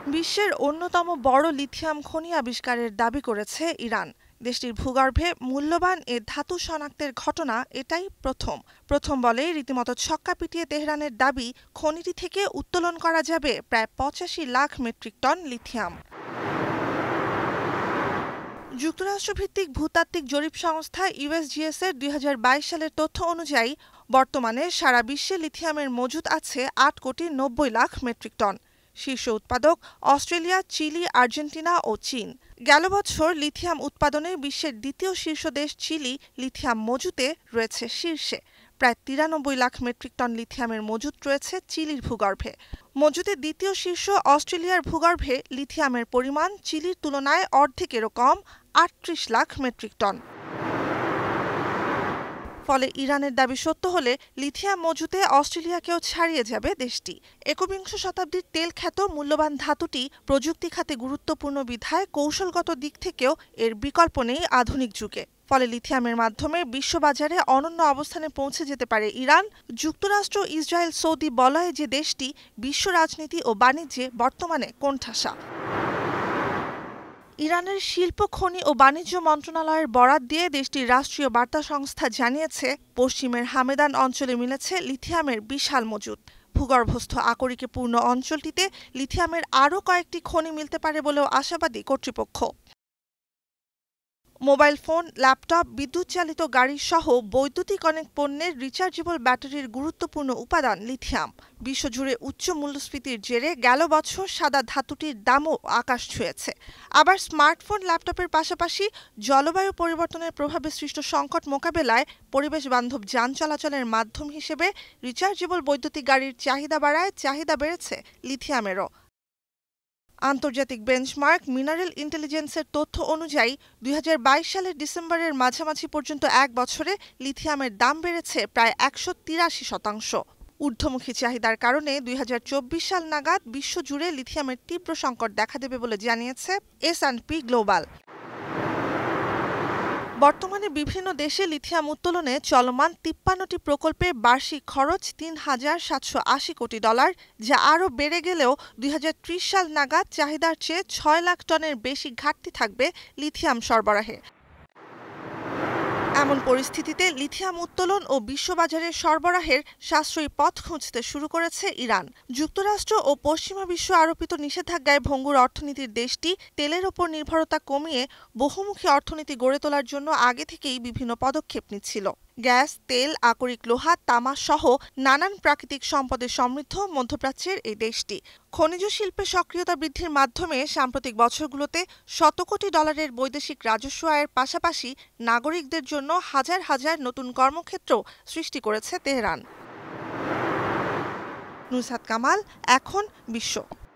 বিশ্বের অন্যতম বড় লিথিয়াম খনি আবিষ্কারের দাবি করেছে ইরান। দেশটির ভূগর্ভে মূল্যবান এ ধাতু শনাক্তের ঘটনা এটাই প্রথম বলেই রীতিমতো ছক্কা পিটিয়ে তেহরানের দাবি, খনিটি থেকে উত্তোলন করা যাবে প্রায় ৮৫ লাখ মেট্রিক টন লিথিয়াম। যুক্তরাষ্ট্রভিত্তিক ভূতাত্ত্বিক জরিপ সংস্থা ইউএসজিএস এর ২০২২ সালের তথ্য অনুযায়ী বর্তমানে সারা বিশ্বে লিথিয়ামের মজুত আছে ৮,৯০,০০,০০০ মেট্রিক টন। শীর্ষ উৎপাদক অস্ট্রেলিয়া, চিলি, আর্জেন্টিনা ও চীন। গেল বছর লিথিয়াম উৎপাদনে বিশ্বের দ্বিতীয় শীর্ষ দেশ চিলি লিথিয়াম মজুতে রয়েছে শীর্ষে। প্রায় ৯৩ লাখ মেট্রিক টন লিথিয়ামের মজুত রয়েছে চিলির ভূগর্ভে। মজুতে দ্বিতীয় শীর্ষ অস্ট্রেলিয়ার ভূগর্ভে লিথিয়ামের পরিমাণ চিলির তুলনায় অর্ধেকেরও কম, ৩৮ লাখ মেট্রিক টন। ফলে ইরানের দাবি সত্য হলে লিথিয়াম মজুতে অস্ট্রেলিয়াকেও ছাড়িয়ে যাবে দেশটি। একবিংশ শতাব্দীর তেল খ্যাত মূল্যবান ধাতুটি প্রযুক্তি খাতে গুরুত্বপূর্ণ বিধায় কৌশলগত দিক থেকেও এর বিকল্প নেই আধুনিক যুগে। ফলে লিথিয়ামের মাধ্যমে বিশ্ববাজারে অনন্য অবস্থানে পৌঁছে যেতে পারে ইরান। যুক্তরাষ্ট্র, ইসরায়েল, সৌদি বলয়ে যে দেশটি বিশ্ব রাজনীতি ও বাণিজ্যে বর্তমানে কোণঠাসা। ইরানের শিল্প, খনি ও বাণিজ্য মন্ত্রণালয়ের বরাত দিয়ে দেশটির রাষ্ট্রীয় বার্তা সংস্থা জানিয়েছে, পশ্চিমের হামেদান অঞ্চলে মিলেছে লিথিয়ামের বিশাল মজুত। ভূগর্ভস্থ আকরিকে পূর্ণ অঞ্চলটিতে লিথিয়ামের আরও কয়েকটি খনি মিলতে পারে বলেও আশাবাদী কর্তৃপক্ষ। মোবাইল ফোন, ল্যাপটপ, বিদ্যুৎ চালিত গাড়ি সহ বৈদ্যুতিক অনেক পণ্যের রিচার্জেবল ব্যাটারির গুরুত্বপূর্ণ উপাদান লিথিয়াম। বিশ্বজুড়ে উচ্চ মূল্যস্ফীতির জেরে গেল বছর সাদা ধাতুটির দামও আকাশ ছুঁয়েছে। আবার স্মার্টফোন, ল্যাপটপের পাশাপাশি জলবায়ু পরিবর্তনের প্রভাবে সৃষ্ট সংকট মোকাবেলায় পরিবেশ বান্ধব যান চলাচলের মাধ্যম হিসেবে রিচার্জেবল বৈদ্যুতিক গাড়ির চাহিদা বাড়ায় চাহিদা বেড়েছে লিথিয়ামেরও। আন্তর্জাতিক বেঞ্চমার্ক মিনারেল ইন্টেলিজেন্সের তথ্য অনুযায়ী ২০২২ সালের ডিসেম্বরের মাঝামাঝি পর্যন্ত এক বছরে লিথিয়ামের দাম বেড়েছে প্রায় ১৮৩%। ঊর্ধ্বমুখী চাহিদার কারণে ২০২৪ সাল নাগাদ বিশ্বজুড়ে লিথিয়ামের তীব্র সংকট দেখা দেবে বলে জানিয়েছে S&P গ্লোবাল। বর্তমানে বিভিন্ন দেশে লিথিয়াম উত্তোলনে চলমান ৫৩টি প্রকল্পে বার্ষিক খরচ $৩,৭৮০ কোটি, যা আরও বেড়ে গেলেও ২০৩০ সাল নাগাদ চাহিদার চেয়ে ৬ লাখ টনের বেশি ঘাটতি থাকবে লিথিয়াম সরবরাহে। এমন পরিস্থিতিতে লিথিয়াম উত্তোলন ও বিশ্ববাজারে সরবরাহের সাশ্রয়ী পথ খুঁজতে শুরু করেছে ইরান। যুক্তরাষ্ট্র ও পশ্চিমা বিশ্ব আরোপিত নিষেধাজ্ঞায় ভঙ্গুর অর্থনীতির দেশটি তেলের ওপর নির্ভরতা কমিয়ে বহুমুখী অর্থনীতি গড়ে তোলার জন্য আগে থেকেই বিভিন্ন পদক্ষেপ নিচ্ছিল। গ্যাস, তেল, আকরিক লোহা, তামা সহ নানান প্রাকৃতিক সম্পদে সমৃদ্ধ মধ্যপ্রাচ্যের এই দেশটি খনিজ শিল্পে সক্রিয়তা বৃদ্ধির মাধ্যমে সাম্প্রতিক বছরগুলোতে শত কোটি ডলারের বৈদেশিক রাজস্ব আয়ের পাশাপাশি নাগরিকদের জন্য হাজার হাজার নতুন কর্মক্ষেত্র সৃষ্টি করেছে তেহরান। নুসরাত কামাল, এখন বিশ্ব।